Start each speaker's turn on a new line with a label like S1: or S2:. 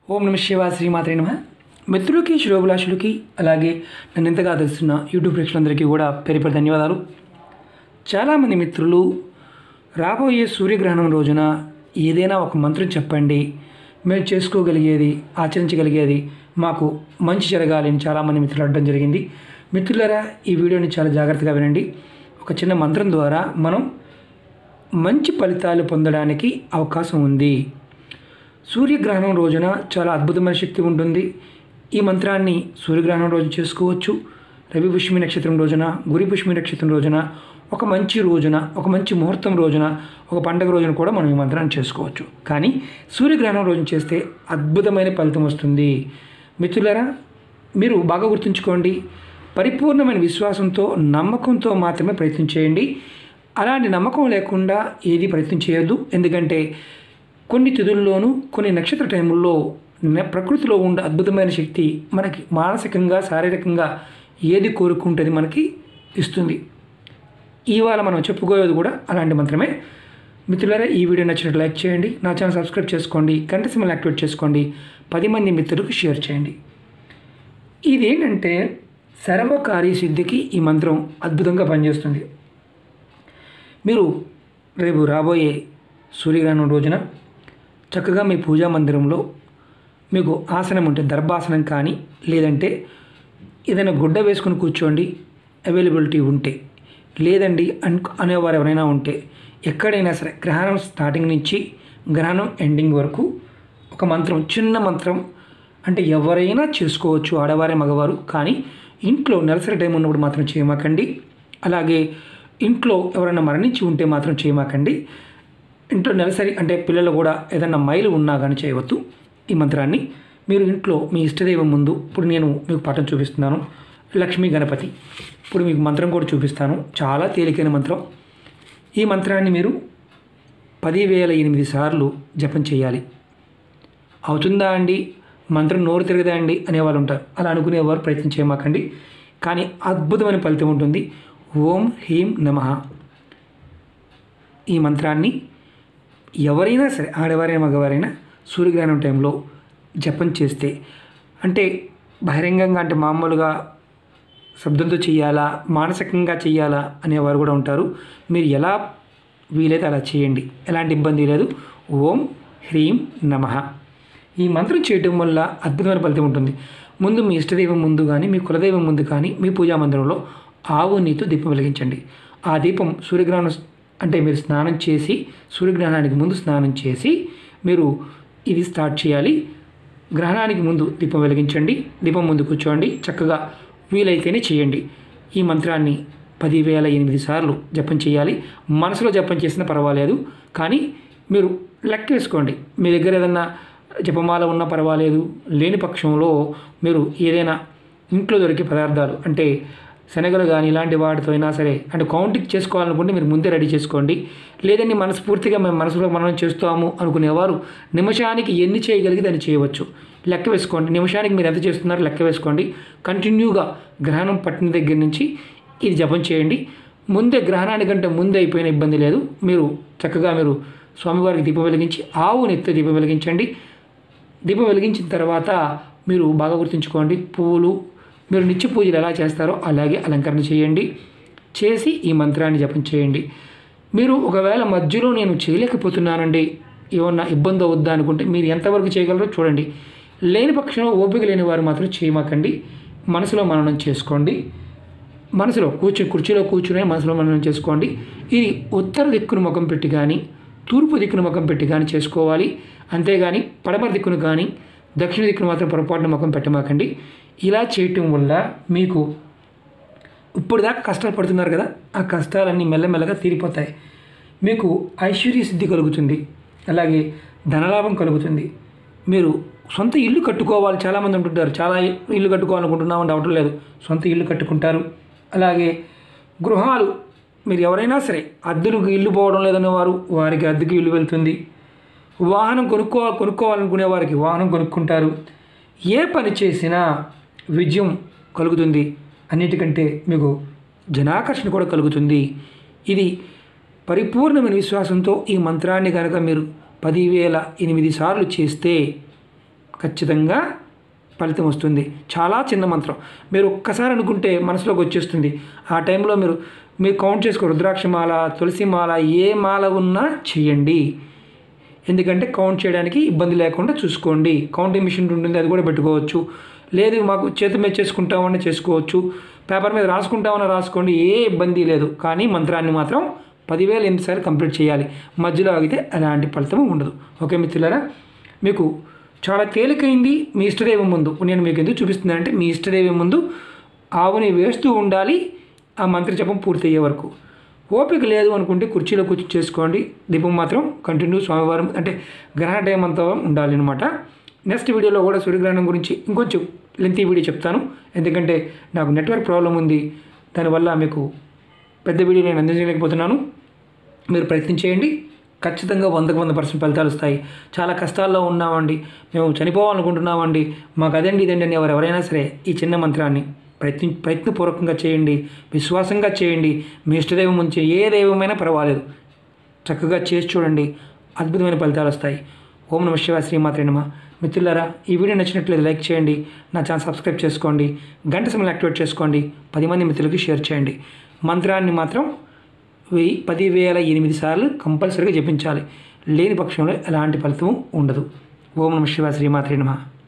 S1: ఓం నమ శివాయ శ్రీమాత్రే నమః. మిత్రులకి శుభాభిలాషులకి అలాగే నన్ను ఎంతగా ఆదరిస్తున్న యూట్యూబ్ ప్రేక్షకులందరికీ కూడా పేరు పేరు ధన్యవాదాలు. చాలామంది మిత్రులు రాబోయే సూర్యగ్రహణం రోజున ఏదైనా ఒక మంత్రం చెప్పండి, మేము చేసుకోగలిగేది ఆచరించగలిగేది మాకు మంచి జరగాలి అని చాలామంది మిత్రులు అడగడం జరిగింది. మిత్రులారా, ఈ వీడియోని చాలా జాగ్రత్తగా వినండి. ఒక చిన్న మంత్రం ద్వారా మనం మంచి ఫలితాలు పొందడానికి అవకాశం ఉంది. సూర్యగ్రహణం రోజున చాలా అద్భుతమైన శక్తి ఉంటుంది. ఈ మంత్రాన్ని సూర్యగ్రహణం రోజు చేసుకోవచ్చు. రవి పుష్మి నక్షత్రం రోజున, గురి పుష్మి నక్షత్రం రోజున, ఒక మంచి రోజున, ఒక మంచి ముహూర్తం రోజున, ఒక పండుగ రోజున కూడా మనం ఈ మంత్రాన్ని చేసుకోవచ్చు. కానీ సూర్యగ్రహణం రోజున చేస్తే అద్భుతమైన ఫలితం వస్తుంది. మిత్రులారా, మీరు బాగా గుర్తుంచుకోండి. పరిపూర్ణమైన విశ్వాసంతో, నమ్మకంతో మాత్రమే ప్రయత్నం చేయండి. అలాంటి నమ్మకం లేకుండా ఏది ప్రయత్నం చేయొద్దు. ఎందుకంటే కొన్ని తిథుల్లోనూ కొన్ని నక్షత్ర టైముల్లో ప్రకృతిలో ఉండే అద్భుతమైన శక్తి మనకి మానసికంగా శారీరకంగా ఏది కోరుకుంటుంది మనకి ఇస్తుంది. ఇవాళ మనం చెప్పుకోయేది కూడా అలాంటి మంత్రమే. మిత్రులారా, ఈ వీడియో నచ్చినట్టు లైక్ చేయండి, నా ఛానల్ సబ్స్క్రైబ్ చేసుకోండి, గంట సింబల్ యాక్టివేట్ చేసుకోండి, 10 మంది మిత్రులకు షేర్ చేయండి. ఇదేంటంటే సర్వకార్య సిద్ధికి ఈ మంత్రం అద్భుతంగా పనిచేస్తుంది. మీరు రేపు రాబోయే సూర్యగ్రహణం రోజున చక్కగా మీ పూజా మందిరంలో మీకు ఆసనం ఉంటే దర్భాసనం కానీ, లేదంటే ఏదైనా గుడ్డ వేసుకుని కూర్చోండి అవైలబిలిటీ ఉంటే, లేదండి అనేవారు ఎవరైనా ఉంటే, ఎక్కడైనా సరే గ్రహణం స్టార్టింగ్ నుంచి గ్రహణం ఎండింగ్ వరకు ఒక మంత్రం, చిన్న మంత్రం అంటే ఎవరైనా చేసుకోవచ్చు, ఆడవారే మగవారు. కానీ ఇంట్లో నెలసరి టైం ఉన్నప్పుడు మాత్రం చేయమాకండి. అలాగే ఇంట్లో ఎవరైనా మరణించి ఉంటే మాత్రం చేయమాకండి. ఇంట్లో నెలసరి అంటే పిల్లలు కూడా ఏదైనా మైలు ఉన్నా కానీ చేయవద్దు. ఈ మంత్రాన్ని మీరు ఇంట్లో మీ ఇష్టదైవం ముందు, ఇప్పుడు నేను మీకు పాఠం చూపిస్తున్నాను, లక్ష్మీ గణపతి. ఇప్పుడు మీకు మంత్రం కూడా చూపిస్తాను, చాలా తేలికైన మంత్రం. ఈ మంత్రాన్ని మీరు 10,008 సార్లు జపం చేయాలి. అవుతుందా అండి, మంత్రం నోరు తిరగదా అండి అనేవాళ్ళు ఉంటారు. అలా అనుకునేవారు ప్రయత్నం చేయమాకండి. కానీ అద్భుతమైన ఫలితం ఉంటుంది. ఓం హ్రీం నమః. ఈ మంత్రాన్ని ఎవరైనా సరే, ఆడవారైనా మగవారైనా సూర్యగ్రహణం టైంలో జపం చేస్తే, అంటే బహిరంగంగా అంటే మామూలుగా శబ్దంతో చేయాలా, మానసికంగా చేయాలా అనేవారు కూడా ఉంటారు. మీరు ఎలా వీలైతే అలా చేయండి, ఎలాంటి ఇబ్బంది లేదు. ఓం హ్రీం నమః. ఈ మంత్రం చేయడం వల్ల అద్భుతమైన ఫలితం ఉంటుంది. ముందు మీ ఇష్టదైవం ముందు కానీ, మీ కులదైవం ముందు కానీ, మీ పూజా మందిరంలో ఆవు నీతో దీపం వెలిగించండి. ఆ దీపం సూర్యగ్రహణం అంటే మీరు స్నానం చేసి, సూర్యగ్రహణానికి ముందు స్నానం చేసి మీరు ఇది స్టార్ట్ చేయాలి. గ్రహణానికి ముందు దీపం వెలిగించండి, దీపం ముందు కూర్చోండి, చక్కగా వీలైతేనే చేయండి. ఈ మంత్రాన్ని 10,008 సార్లు జపం చేయాలి. మనసులో జపం చేసినా పర్వాలేదు, కానీ మీరు లెక్క వేసుకోండి. మీ దగ్గర ఏదన్నా జపమాల ఉన్నా పర్వాలేదు. లేని పక్షంలో మీరు ఏదైనా ఇంట్లో దొరికే పదార్థాలు అంటే శనగలు కానీ ఇలాంటి వాటితో అయినా సరే, అంటే కౌంటింగ్ చేసుకోవాలనుకుంటే మీరు ముందే రెడీ చేసుకోండి. లేదండి మనస్ఫూర్తిగా మేము మనసులో మనం చేస్తాము అనుకునేవారు నిమిషానికి ఎన్ని చేయగలిగి దాన్ని చేయవచ్చు. లెక్క వేసుకోండి, నిమిషానికి మీరు ఎంత చేస్తున్నారో లెక్క వేసుకోండి. కంటిన్యూగా గ్రహణం పట్టిన దగ్గర నుంచి ఇది జపం చేయండి. ముందే గ్రహణానికంటే ముందే అయిపోయిన ఇబ్బంది లేదు. మీరు చక్కగా మీరు స్వామివారికి దీపం వెలిగించి, ఆవు నెత్తి దీపం వెలిగించండి. దీపం వెలిగించిన తర్వాత మీరు బాగా గుర్తుంచుకోండి, పువ్వులు మీరు నిత్య పూజలు ఎలా చేస్తారో అలాగే అలంకరణ చేయండి. చేసి ఈ మంత్రాన్ని జపం చేయండి. మీరు ఒకవేళ మధ్యలో నేను చేయలేకపోతున్నానండి, ఏమన్నా ఇబ్బంది అవుద్దా అనుకుంటే మీరు ఎంతవరకు చేయగలరో చూడండి. లేని పక్షంలో ఓపిక లేని వారు మాత్రం చేయమాకండి. మనసులో మననం చేసుకోండి. మనసులో కుర్చీలో కూర్చునే మనసులో మననం చేసుకోండి. ఇది ఉత్తర దిక్కును ముఖం పెట్టి కానీ, తూర్పు దిక్కును ముఖం పెట్టి కానీ చేసుకోవాలి. అంతేగాని పడమర దిక్కును కానీ, దక్షిణ దిక్కును మాత్రం పొరపాటున ముఖం పెట్టమాకండి. ఇలా చేయటం వల్ల మీకు ఇప్పుడు దాకా కష్టాలు పడుతున్నారు కదా, ఆ కష్టాలన్నీ మెల్లమెల్లగా తీరిపోతాయి. మీకు ఐశ్వర్య సిద్ధి కలుగుతుంది, అలాగే ధనలాభం కలుగుతుంది. మీరు సొంత ఇల్లు కట్టుకోవాలి, చాలామంది ఉంటుంటారు, చాలా ఇల్లు కట్టుకోవాలనుకుంటున్నామని అవటం లేదు, సొంత ఇల్లు కట్టుకుంటారు. అలాగే గృహాలు మీరు ఎవరైనా సరే అద్దెలకు ఇల్లు పోవడం లేదనే వారు వారికి అద్దెకి ఇల్లు వెళ్తుంది. వాహనం కొనుక్కోవాలనుకునే వారికి వాహనం కొనుక్కుంటారు. ఏ పని చేసినా విజయం కలుగుతుంది. అన్నిటికంటే మీకు జనాకర్షణ కూడా కలుగుతుంది. ఇది పరిపూర్ణమైన విశ్వాసంతో ఈ మంత్రాన్ని కనుక మీరు 10,008 సార్లు చేస్తే ఖచ్చితంగా ఫలితం వస్తుంది. చాలా చిన్న మంత్రం, మీరు ఒక్కసారి అనుకుంటే మనసులోకి వచ్చేస్తుంది. ఆ టైంలో మీరు కౌంట్ చేసుకో, రుద్రాక్ష మాల, తులసి మాల, ఏ మాల ఉన్నా చేయండి. ఎందుకంటే కౌంట్ చేయడానికి ఇబ్బంది లేకుండా చూసుకోండి. కౌంటింగ్ మిషన్ ఉంటుంది, అది కూడా పెట్టుకోవచ్చు. లేదు మాకు చేతి మీద చేసుకుంటామని చేసుకోవచ్చు, పేపర్ మీద రాసుకుంటామని రాసుకోండి, ఏ ఇబ్బంది లేదు. కానీ మంత్రాన్ని మాత్రం 10,000 ఎన్నిసార్లు కంప్లీట్ చేయాలి. మధ్యలో ఆగితే అలాంటి ఫలితం ఉండదు. ఓకే మిత్రులారా, మీకు చాలా తేలికైంది. మీ ఇష్టదైవం ముందు నేను మీకు ఎందుకు చూపిస్తున్నానంటే, మీ ఇష్టదైవం ముందు ఆవుని వేస్తూ ఉండాలి ఆ మంత్ర జపం పూర్తయ్యే వరకు. ఓపిక లేదు అనుకుంటే కుర్చీలో కూర్చొని చేసుకోండి. దీపం మాత్రం కంటిన్యూ స్వామివారం అంటే గ్రహణ టైం అంతా ఉండాలి అనమాట. నెక్స్ట్ వీడియోలో కూడా సూర్యగ్రహణం గురించి ఇంకొంచెం లెంతీ వీడియో చెప్తాను, ఎందుకంటే నాకు నెట్వర్క్ ప్రాబ్లం ఉంది. దానివల్ల మీకు పెద్ద వీడియో నేను అందించలేకపోతున్నాను. మీరు ప్రయత్నం చేయండి, ఖచ్చితంగా 100% ఫలితాలు వస్తాయి. చాలా కష్టాల్లో ఉన్నామండి, మేము చనిపోవాలనుకుంటున్నామండి, మాకు అదండి ఇదండి అని ఎవరైనా సరే ఈ చిన్న మంత్రాన్ని ప్రయత్నపూర్వకంగా చేయండి, విశ్వాసంగా చేయండి. మీ ఇష్టదైవం నుంచి ఏ దైవమైనా పర్వాలేదు, చక్కగా చేసి చూడండి, అద్భుతమైన ఫలితాలు వస్తాయి. ఓం నమః శివాయ, శ్రీమాత్రే నమః. మిత్రులారా, ఈ వీడియో నచ్చినట్లయితే లైక్ చేయండి, నా ఛానల్ సబ్స్క్రైబ్ చేసుకోండి, గంట సమయం యాక్టివేట్ చేసుకోండి, 10 మంది మిత్రులకి షేర్ చేయండి. మంత్రాన్ని మాత్రం 10,008 సార్లు కంపల్సరీగా జపించాలి. లేని పక్షంలో ఎలాంటి ఫలితం ఉండదు. ఓం నమః శివాయ, శ్రీమాత్రే నమః.